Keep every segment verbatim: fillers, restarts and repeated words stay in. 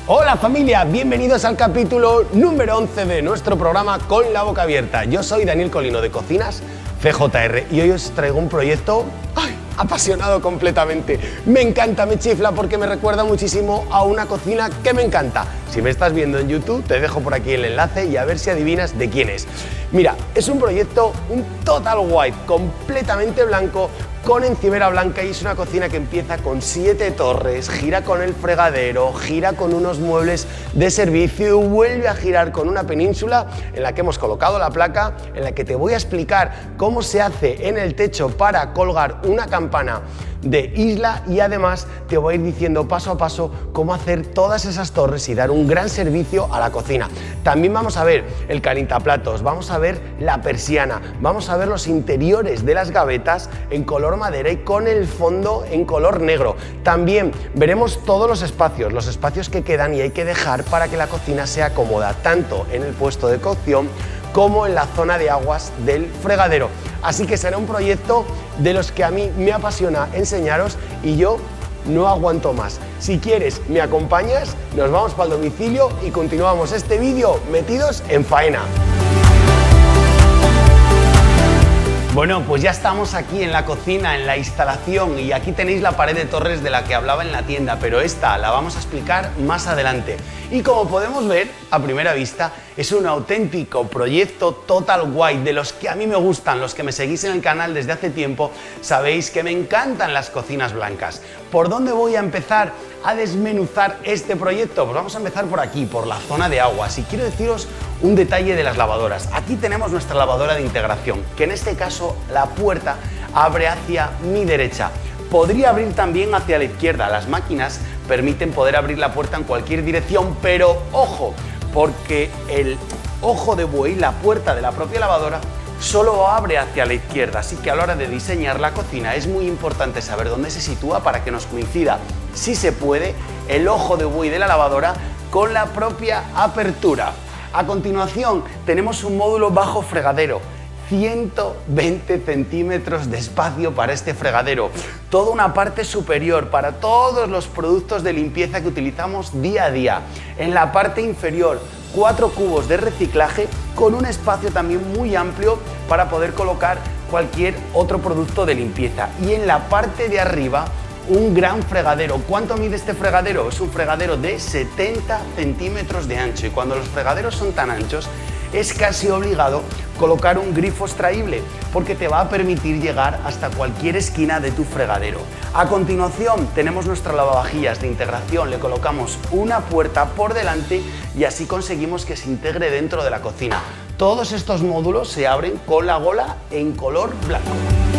Hola familia, bienvenidos al capítulo número once de nuestro programa Con la Boca Abierta. Yo soy Daniel Colino de Cocinas C J R y hoy os traigo un proyecto ¡ay!, apasionado completamente. Me encanta, me chifla porque me recuerda muchísimo a una cocina que me encanta. Si me estás viendo en YouTube, te dejo por aquí el enlace y a ver si adivinas de quién es. Mira, es un proyecto, un total white, completamente blanco, con encimera blanca, y es una cocina que empieza con siete torres, gira con el fregadero, gira con unos muebles de servicio y vuelve a girar con una península en la que hemos colocado la placa, en la que te voy a explicar cómo se hace en el techo para colgar una campana de isla, y además te voy a ir diciendo paso a paso cómo hacer todas esas torres y dar un gran servicio a la cocina. También vamos a ver el calientaplatos, vamos a ver la persiana, vamos a ver los interiores de las gavetas en color madera y con el fondo en color negro. También veremos todos los espacios, los espacios que quedan y hay que dejar para que la cocina sea cómoda, tanto en el puesto de cocción como en la zona de aguas del fregadero. Así que será un proyecto de los que a mí me apasiona enseñaros y yo no aguanto más. Si quieres, me acompañas, nos vamos para el domicilio y continuamos este vídeo metidos en faena. Bueno, pues ya estamos aquí en la cocina, en la instalación, y aquí tenéis la pared de torres de la que hablaba en la tienda, pero esta la vamos a explicar más adelante. Y como podemos ver, a primera vista, es un auténtico proyecto total white, de los que a mí me gustan. Los que me seguís en el canal desde hace tiempo sabéis que me encantan las cocinas blancas. ¿Por dónde voy a empezar a desmenuzar este proyecto? Pues vamos a empezar por aquí, por la zona de aguas, y quiero deciros un detalle de las lavadoras. Aquí tenemos nuestra lavadora de integración, que en este caso la puerta abre hacia mi derecha. Podría abrir también hacia la izquierda. Las máquinas permiten poder abrir la puerta en cualquier dirección, pero ojo, porque el ojo de buey, la puerta de la propia lavadora, solo abre hacia la izquierda, así que a la hora de diseñar la cocina es muy importante saber dónde se sitúa para que nos coincida, si se puede, el ojo de buey de la lavadora con la propia apertura. A continuación tenemos un módulo bajo fregadero, ciento veinte centímetros de espacio para este fregadero, toda una parte superior para todos los productos de limpieza que utilizamos día a día. En la parte inferior, cuatro cubos de reciclaje con un espacio también muy amplio para poder colocar cualquier otro producto de limpieza. Y en la parte de arriba, un gran fregadero. ¿Cuánto mide este fregadero? Es un fregadero de setenta centímetros de ancho, y cuando los fregaderos son tan anchos es casi obligado colocar un grifo extraíble porque te va a permitir llegar hasta cualquier esquina de tu fregadero. A continuación tenemos nuestra lavavajillas de integración, le colocamos una puerta por delante y así conseguimos que se integre dentro de la cocina. Todos estos módulos se abren con la gola en color blanco.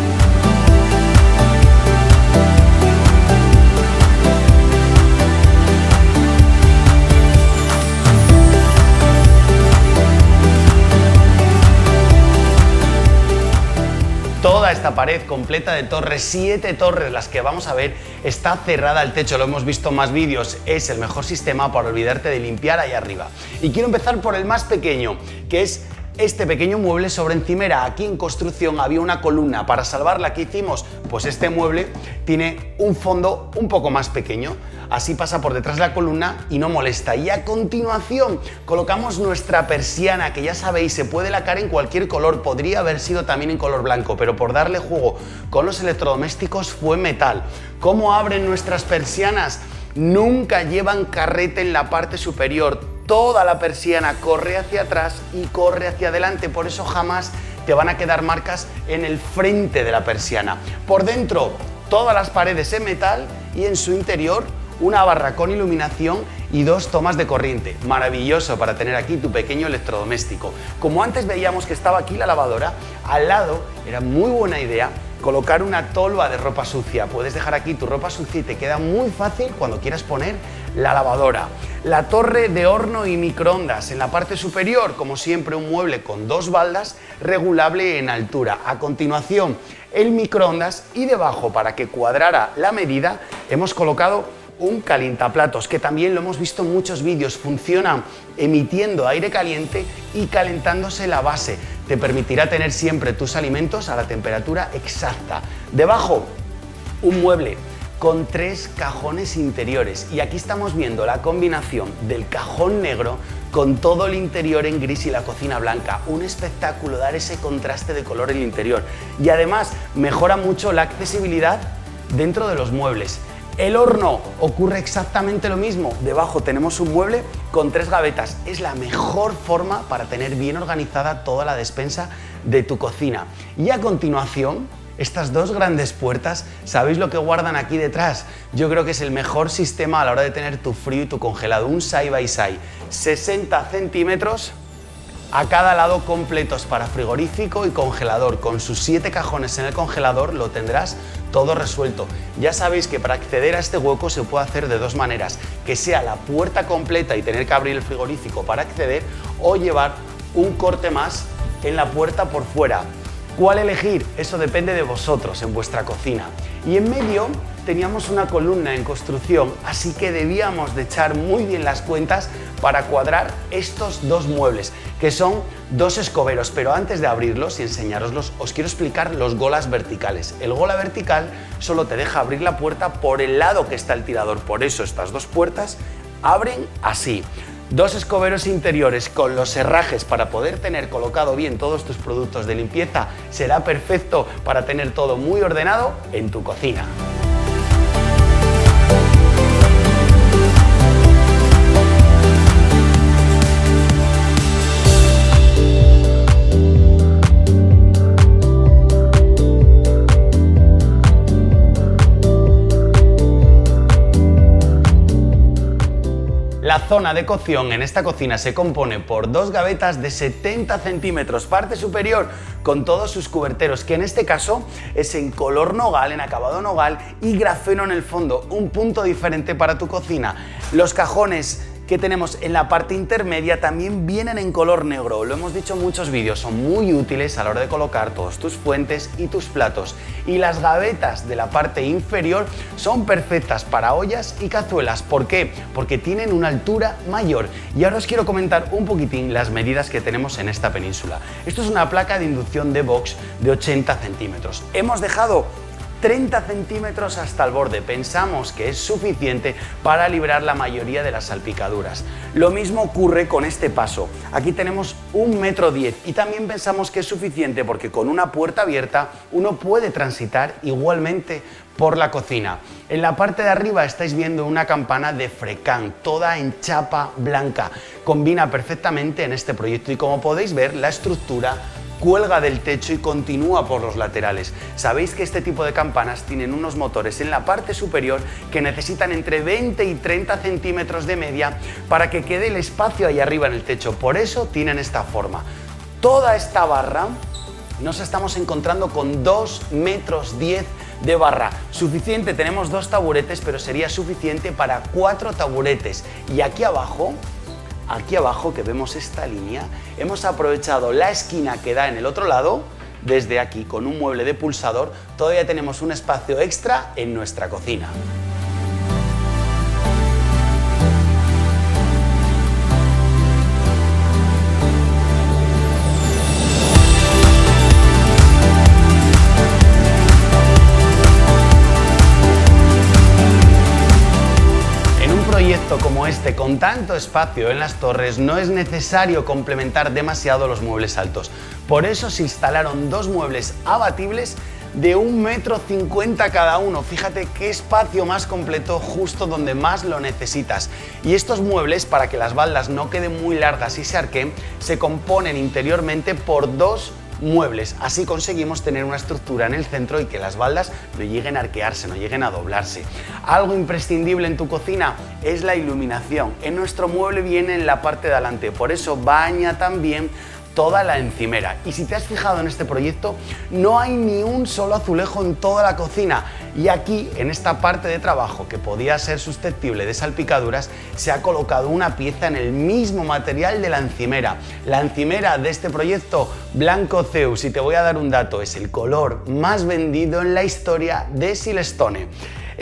Toda esta pared completa de torres, siete torres las que vamos a ver, está cerrada al techo. Lo hemos visto en más vídeos, es el mejor sistema para olvidarte de limpiar ahí arriba. Y quiero empezar por el más pequeño, que es este pequeño mueble sobre encimera. Aquí en construcción había una columna. Para salvarla, ¿qué hicimos? Pues este mueble tiene un fondo un poco más pequeño, así pasa por detrás de la columna y no molesta. Y a continuación colocamos nuestra persiana, que ya sabéis, se puede lacar en cualquier color, podría haber sido también en color blanco, pero por darle juego con los electrodomésticos fue metal. ¿Cómo abren nuestras persianas? Nunca llevan carrete en la parte superior. Toda la persiana corre hacia atrás y corre hacia adelante, por eso jamás te van a quedar marcas en el frente de la persiana. Por dentro, todas las paredes en metal y en su interior una barra con iluminación y dos tomas de corriente. Maravilloso para tener aquí tu pequeño electrodoméstico. Como antes veíamos que estaba aquí la lavadora, al lado era muy buena idea colocar una tolva de ropa sucia. Puedes dejar aquí tu ropa sucia y te queda muy fácil cuando quieras poner la lavadora. La torre de horno y microondas. En la parte superior, como siempre, un mueble con dos baldas regulable en altura. A continuación, el microondas, y debajo, para que cuadrara la medida, hemos colocado un calientaplatos, que también lo hemos visto en muchos vídeos. Funciona emitiendo aire caliente y calentándose la base. Te permitirá tener siempre tus alimentos a la temperatura exacta. Debajo, un mueble con tres cajones interiores. Y aquí estamos viendo la combinación del cajón negro con todo el interior en gris y la cocina blanca. Un espectáculo dar ese contraste de color en el interior. Y además mejora mucho la accesibilidad dentro de los muebles. El horno ocurre exactamente lo mismo. Debajo tenemos un mueble con tres gavetas. Es la mejor forma para tener bien organizada toda la despensa de tu cocina. Y a continuación, estas dos grandes puertas, ¿sabéis lo que guardan aquí detrás? Yo creo que es el mejor sistema a la hora de tener tu frío y tu congelado. Un side by side, sesenta centímetros a cada lado completos para frigorífico y congelador. Con sus siete cajones en el congelador lo tendrás todo resuelto. Ya sabéis que para acceder a este hueco se puede hacer de dos maneras, que sea la puerta completa y tener que abrir el frigorífico para acceder, o llevar un corte más en la puerta por fuera. ¿Cuál elegir? Eso depende de vosotros en vuestra cocina. Y en medio teníamos una columna en construcción, así que debíamos de echar muy bien las cuentas para cuadrar estos dos muebles, que son dos escoberos. Pero antes de abrirlos y enseñároslos, os quiero explicar los golas verticales. El gola vertical solo te deja abrir la puerta por el lado que está el tirador, por eso estas dos puertas abren así. Dos escoberos interiores con los herrajes para poder tener colocado bien todos tus productos de limpieza. Será perfecto para tener todo muy ordenado en tu cocina. La zona de cocción en esta cocina se compone por dos gavetas de setenta centímetros, parte superior con todos sus cuberteros, que en este caso es en color nogal, en acabado nogal, y grafeno en el fondo, un punto diferente para tu cocina. Los cajones que tenemos en la parte intermedia también vienen en color negro. Lo hemos dicho en muchos vídeos, son muy útiles a la hora de colocar todos tus fuentes y tus platos. Y las gavetas de la parte inferior son perfectas para ollas y cazuelas. ¿Por qué? Porque tienen una altura mayor. Y ahora os quiero comentar un poquitín las medidas que tenemos en esta península. Esto es una placa de inducción de box de ochenta centímetros. Hemos dejado treinta centímetros hasta el borde. Pensamos que es suficiente para librar la mayoría de las salpicaduras. Lo mismo ocurre con este paso. Aquí tenemos un metro diez y también pensamos que es suficiente porque con una puerta abierta uno puede transitar igualmente por la cocina. En la parte de arriba estáis viendo una campana de Frecán, toda en chapa blanca. Combina perfectamente en este proyecto y, como podéis ver, la estructura cuelga del techo y continúa por los laterales. Sabéis que este tipo de campanas tienen unos motores en la parte superior que necesitan entre veinte y treinta centímetros de media para que quede el espacio ahí arriba en el techo. Por eso tienen esta forma. Toda esta barra nos estamos encontrando con dos metros diez de barra. Suficiente, tenemos dos taburetes, pero sería suficiente para cuatro taburetes. Y aquí abajo, aquí abajo que vemos esta línea, hemos aprovechado la esquina que da en el otro lado. Desde aquí, con un mueble de pulsador, todavía tenemos un espacio extra en nuestra cocina. Como este, con tanto espacio en las torres, no es necesario complementar demasiado los muebles altos. Por eso se instalaron dos muebles abatibles de un metro cincuenta cada uno. Fíjate qué espacio más completo justo donde más lo necesitas. Y estos muebles, para que las baldas no queden muy largas y se arquen, se componen interiormente por dos muebles. Así conseguimos tener una estructura en el centro y que las baldas no lleguen a arquearse, no lleguen a doblarse. Algo imprescindible en tu cocina es la iluminación. En nuestro mueble viene en la parte de adelante, por eso baña también toda la encimera. Y si te has fijado en este proyecto, no hay ni un solo azulejo en toda la cocina. Y aquí, en esta parte de trabajo que podía ser susceptible de salpicaduras, se ha colocado una pieza en el mismo material de la encimera. La encimera de este proyecto, Blanco Zeus, y te voy a dar un dato, es el color más vendido en la historia de Silestone.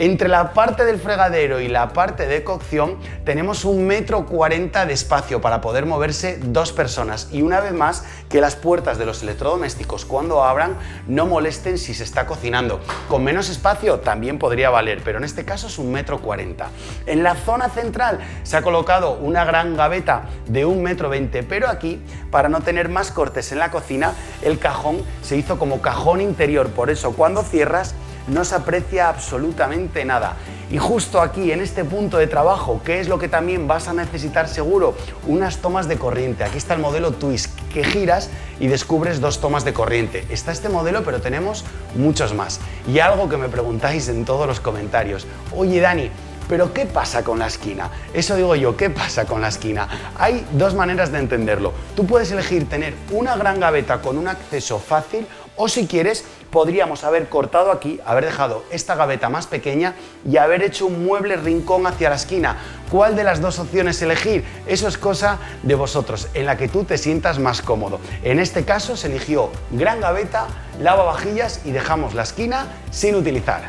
Entre la parte del fregadero y la parte de cocción tenemos un metro cuarenta de espacio para poder moverse dos personas, y una vez más que las puertas de los electrodomésticos cuando abran no molesten si se está cocinando. Con menos espacio también podría valer, pero en este caso es un metro cuarenta. En la zona central se ha colocado una gran gaveta de un metro veinte, pero aquí, para no tener más cortes en la cocina, el cajón se hizo como cajón interior, por eso cuando cierras no se aprecia absolutamente nada. Y justo aquí, en este punto de trabajo, ¿qué es lo que también vas a necesitar seguro? Unas tomas de corriente. Aquí está el modelo Twist, que giras y descubres dos tomas de corriente. Está este modelo, pero tenemos muchos más. Y algo que me preguntáis en todos los comentarios: oye Dani, ¿pero qué pasa con la esquina? Eso digo yo, ¿qué pasa con la esquina? Hay dos maneras de entenderlo. Tú puedes elegir tener una gran gaveta con un acceso fácil, o si quieres, podríamos haber cortado aquí, haber dejado esta gaveta más pequeña y haber hecho un mueble rincón hacia la esquina. ¿Cuál de las dos opciones elegir? Eso es cosa de vosotros, en la que tú te sientas más cómodo. En este caso se eligió gran gaveta, lavavajillas y dejamos la esquina sin utilizar.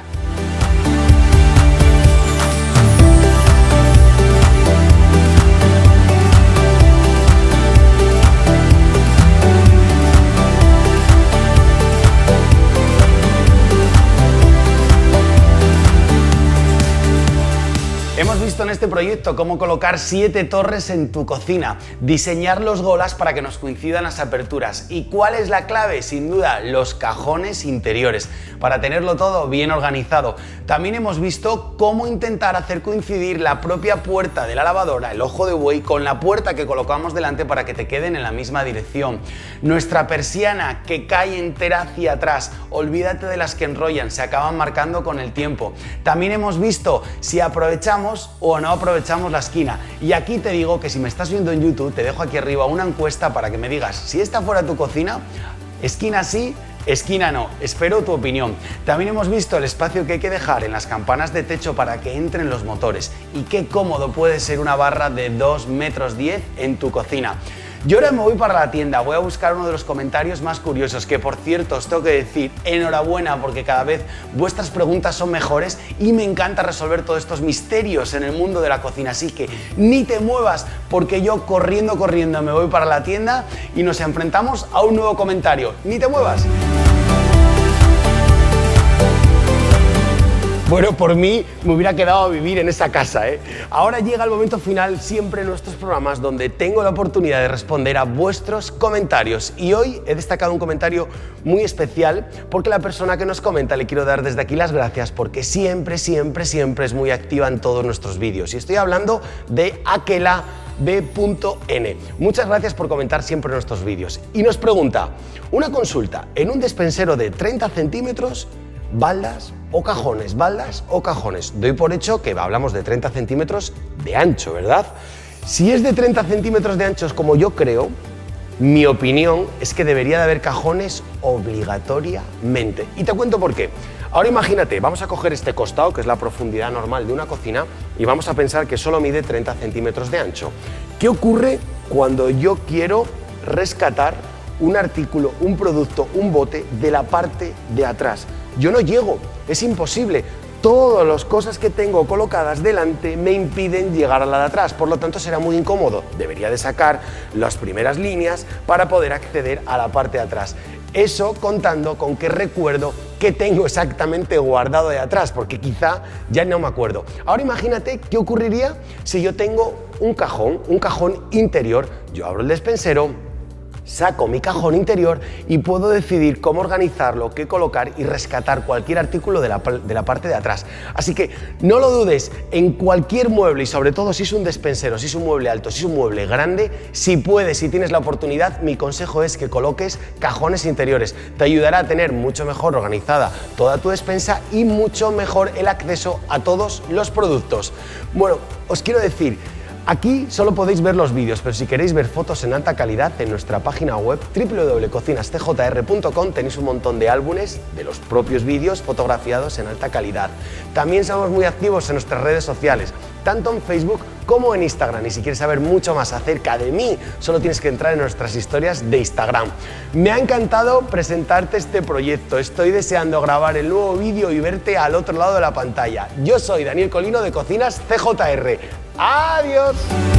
Hemos visto en este proyecto cómo colocar siete torres en tu cocina, diseñar los golas para que nos coincidan las aperturas. ¿Y cuál es la clave? Sin duda, los cajones interiores, para tenerlo todo bien organizado. También hemos visto cómo intentar hacer coincidir la propia puerta de la lavadora, el ojo de buey, con la puerta que colocamos delante para que te queden en la misma dirección. Nuestra persiana que cae entera hacia atrás, olvídate de las que enrollan, se acaban marcando con el tiempo. También hemos visto si aprovechamos o no aprovechamos la esquina, y aquí te digo que si me estás viendo en YouTube te dejo aquí arriba una encuesta para que me digas si esta fuera tu cocina, esquina sí, esquina no. Espero tu opinión. También hemos visto el espacio que hay que dejar en las campanas de techo para que entren los motores, y qué cómodo puede ser una barra de dos metros diez en tu cocina. Yo ahora me voy para la tienda, voy a buscar uno de los comentarios más curiosos, que por cierto os tengo que decir enhorabuena porque cada vez vuestras preguntas son mejores y me encanta resolver todos estos misterios en el mundo de la cocina, así que ni te muevas porque yo corriendo corriendo me voy para la tienda y nos enfrentamos a un nuevo comentario. ¡Ni te muevas! Bueno, por mí me hubiera quedado a vivir en esa casa, ¿eh? Ahora llega el momento final siempre en nuestros programas donde tengo la oportunidad de responder a vuestros comentarios, y hoy he destacado un comentario muy especial porque la persona que nos comenta le quiero dar desde aquí las gracias porque siempre, siempre, siempre es muy activa en todos nuestros vídeos, y estoy hablando de Aquela B punto N. Muchas gracias por comentar siempre en nuestros vídeos, y nos pregunta: una consulta, en un despensero de treinta centímetros, ¿baldas o cajones? ¿Baldas o cajones? Doy por hecho que hablamos de treinta centímetros de ancho, ¿verdad? Si es de treinta centímetros de anchos como yo creo, mi opinión es que debería de haber cajones obligatoriamente. Y te cuento por qué. Ahora imagínate, vamos a coger este costado, que es la profundidad normal de una cocina, y vamos a pensar que solo mide treinta centímetros de ancho. ¿Qué ocurre cuando yo quiero rescatar un artículo, un producto, un bote de la parte de atrás? Yo no llego, es imposible. Todas las cosas que tengo colocadas delante me impiden llegar a la de atrás, por lo tanto será muy incómodo. Debería de sacar las primeras líneas para poder acceder a la parte de atrás. Eso contando con que recuerdo qué tengo exactamente guardado de atrás, porque quizá ya no me acuerdo. Ahora imagínate qué ocurriría si yo tengo un cajón, un cajón interior. Yo abro el despensero, saco mi cajón interior y puedo decidir cómo organizarlo, qué colocar y rescatar cualquier artículo de la, de la parte de atrás. Así que no lo dudes, en cualquier mueble, y sobre todo si es un despensero, si es un mueble alto, si es un mueble grande, si puedes, si tienes la oportunidad, mi consejo es que coloques cajones interiores. Te ayudará a tener mucho mejor organizada toda tu despensa y mucho mejor el acceso a todos los productos. Bueno, os quiero decir, aquí solo podéis ver los vídeos, pero si queréis ver fotos en alta calidad, en nuestra página web w w w punto cocinas t j r punto com tenéis un montón de álbumes de los propios vídeos fotografiados en alta calidad. También somos muy activos en nuestras redes sociales. tanto en Facebook como en Instagram. Y si quieres saber mucho más acerca de mí, solo tienes que entrar en nuestras historias de Instagram. Me ha encantado presentarte este proyecto. Estoy deseando grabar el nuevo vídeo y verte al otro lado de la pantalla. Yo soy Daniel Colino de Cocinas C J R. ¡Adiós!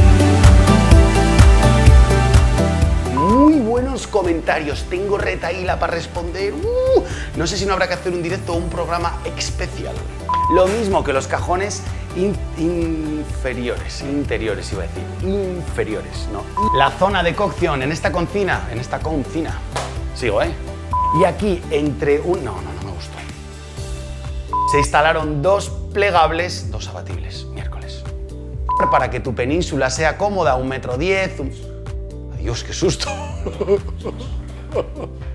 Muy buenos comentarios, tengo retaíla para responder. Uh, no sé si no habrá que hacer un directo o un programa especial. Lo mismo que los cajones in, inferiores, interiores iba a decir, inferiores, no. La zona de cocción en esta cocina, en esta cocina, sigo, ¿eh? Y aquí entre un... no, no, no me gustó. Se instalaron dos plegables, dos abatibles, miércoles. Para que tu península sea cómoda, un metro diez, un... Dios, qué susto.